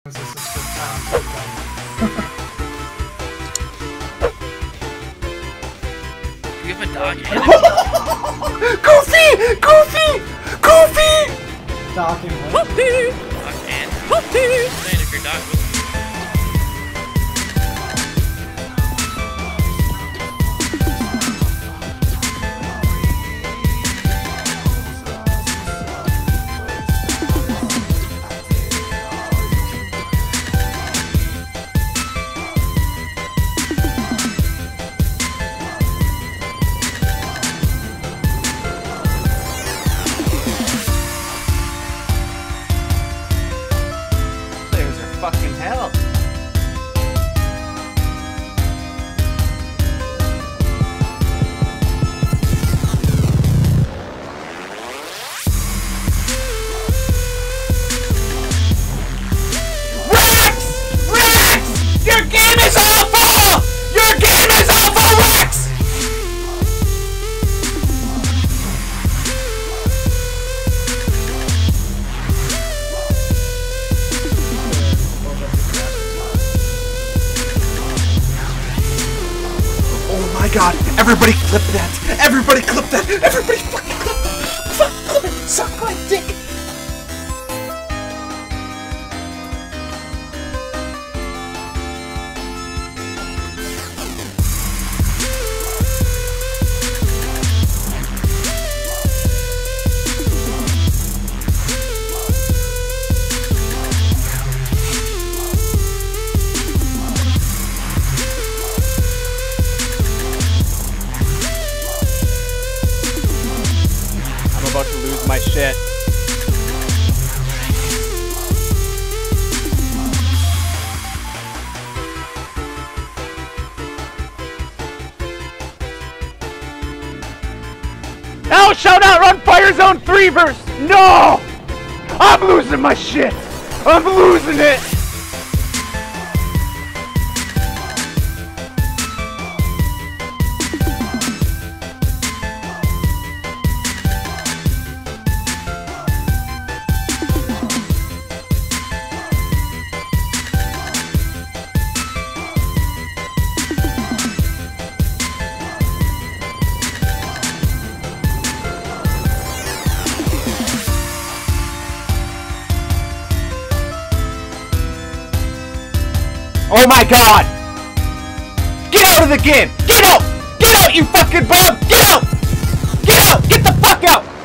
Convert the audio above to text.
This is just Do you have a dog head? Goofy! Goofy! Goofy! dog and what? Dog hand? Saying if your dog was... Fucking hell. Rex! Rex! Your game is awful! Your game is awful, Rex! Oh my god, everybody clip that! Everybody clip that! Everybody fucking clip that! Fuck, clip it! Suck my dick! I'm about to lose my shit. Now shout out on Fire Zone 3 verse! No! I'm losing my shit! I'm losing it! Oh my god! Get out of the game! Get out! Get out, you fucking bum! Get out! Get out! Get the fuck out!